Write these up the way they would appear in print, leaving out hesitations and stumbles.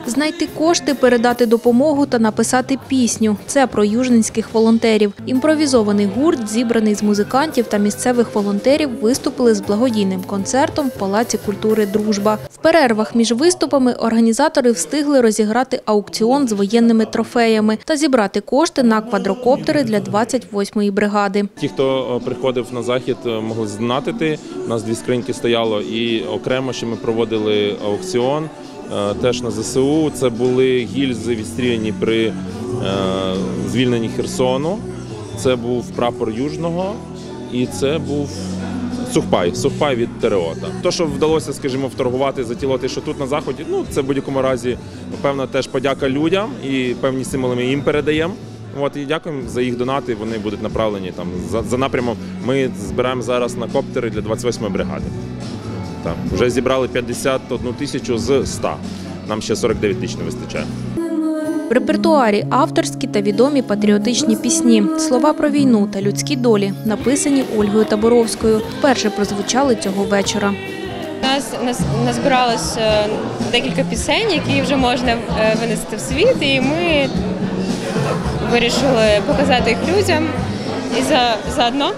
Знайти кошти, передати допомогу та написати пісню – це про южненських волонтерів. Імпровізований гурт, зібраний з музикантів та місцевих волонтерів, виступили з благодійним концертом в Палаці культури «Дружба». В перервах між виступами організатори встигли розіграти аукціон з воєнними трофеями та зібрати кошти на квадрокоптери для 28-ї бригади. Ті, хто приходив на захід, могли здонатити. У нас 2 скриньки стояло і окремо ще ми проводили аукціон. Теж на ЗСУ. Це були гільзи, відстріляні при звільненні Херсону. Це був прапор Южного і це був сухпай від ТРО. То, що вдалося, скажімо, вторгувати, затілити, що тут на Заході, це в будь-якому разі, напевно, теж подяка людям і певні символи ми їм передаємо. І дякуємо за їх донати, вони будуть направлені за напрямом. Ми збираємо зараз на коптери для 28-ї бригади. Вже зібрали 51 тисячу з 100. Нам ще 49 тисяч не вистачає. В репертуарі авторські та відомі патріотичні пісні. Слова про війну та людські долі, написані Ольгою Таборовською, вперше прозвучали цього вечора. У нас назбиралось декілька пісень, які вже можна винести в світ, і ми вирішили показати їх людям і заодно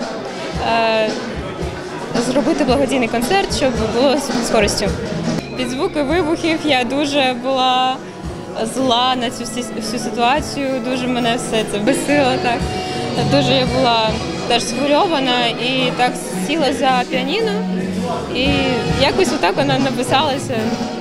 зробити благодійний концерт, щоб було з користю. Під звуки вибухів я дуже була зла на цю всю ситуацію, дуже мене все це бесило. Дуже я була теж схвильована і так сіла за піаніно і якось отак вона написалася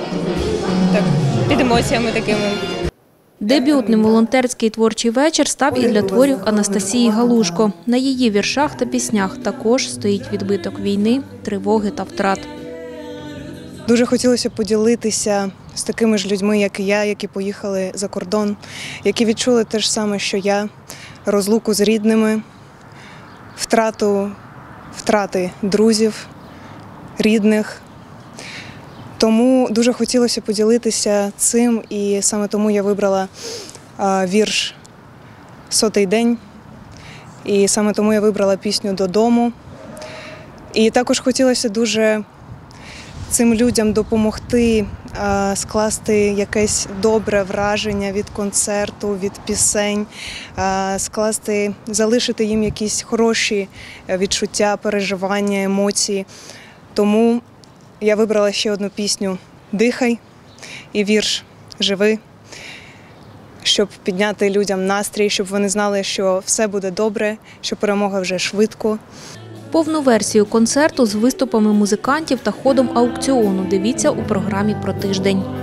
під емоціями такими. Дебютним волонтерський творчий вечір став і для творів Анастасії Галушко. На її віршах та піснях також стоїть відбиток війни, тривоги та втрат. Дуже хотілося поділитися з такими ж людьми, як і я, які поїхали за кордон, які відчули те ж саме, що я, розлуку з рідними, втрати друзів, рідних. Тому дуже хотілося поділитися цим, і саме тому я вибрала вірш «100-й день», і саме тому я вибрала пісню «Додому». І також хотілося дуже цим людям допомогти скласти якесь добре враження від концерту, від пісень, залишити їм якісь хороші відчуття, переживання, емоції. Тому я вибрала ще одну пісню «Дихай» і вірш «Живи», щоб підняти людям настрій, щоб вони знали, що все буде добре, що перемога вже швидко. Повну версію концерту з виступами музикантів та ходом аукціону дивіться у програмі «Про тиждень».